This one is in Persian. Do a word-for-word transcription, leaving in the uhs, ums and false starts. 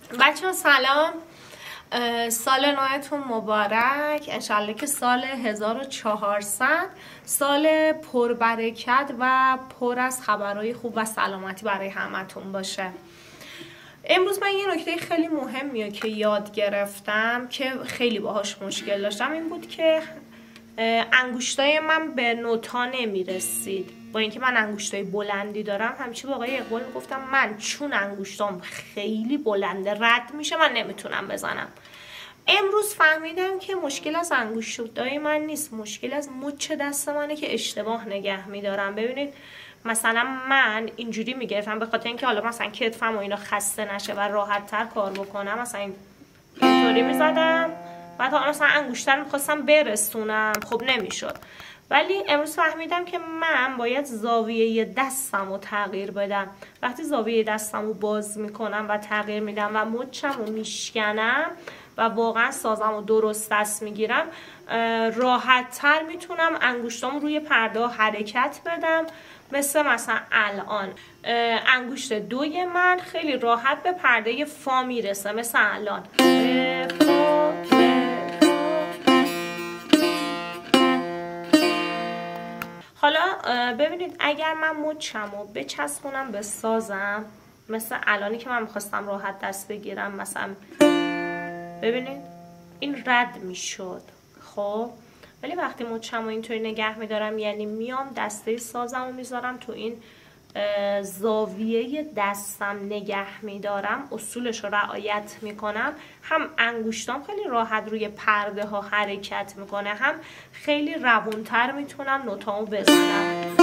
بچه ها سلام، سال نوتون مبارک. انشالله که سال هزار و چهارصد سال پربرکت و پر از خبرهای خوب و سلامتی برای همتون باشه. امروز من یه نکته خیلی مهمیه که یاد گرفتم که خیلی باهاش مشکل داشتم، این بود که انگشتای من به نوتا نمیرسید. با اینکه من انگشتای بلندی دارم، همیشه با آقای اقبال میگفتم من چون انگشتام خیلی بلنده رد میشه من نمیتونم بزنم. امروز فهمیدم که مشکل از انگشتای من نیست، مشکل از مچ دست منه که اشتباه نگه میدارم. ببینید مثلا من اینجوری میگرفتم به خاطر اینکه حالا مثلا کتفم و اینا خسته نشه و راحت تر کار بکنم، مثلا اینطوری میزدم، بعد حالا مثلا انگشتر میخواستم برسونم، خب نمیشد. ولی امروز فهمیدم که من باید زاویه دستم رو تغییر بدم. وقتی زاویه دستم رو باز میکنم و تغییر میدم و مچم رو میشکنم و واقعا سازم رو درست دست میگیرم، راحت تر میتونم انگشتام روی پرده حرکت بدم. مثل مثلا الان انگشت دوی من خیلی راحت به پرده فا میرسه، مثل الان فا. حالا ببینید اگر من مچم رو بچسبونم به سازم، مثل الانی که من میخواستم راحت دست بگیرم، مثلا ببینید این رد میشد. خب ولی وقتی مچم رو اینطوری نگه میدارم، یعنی میام دسته سازم رو میذارم تو این زاویه دستم نگه میدارم، اصولش رو رعایت میکنم، هم انگشتام خیلی راحت روی پرده ها حرکت میکنه، هم خیلی روونتر میتونم نوتامو بزنم.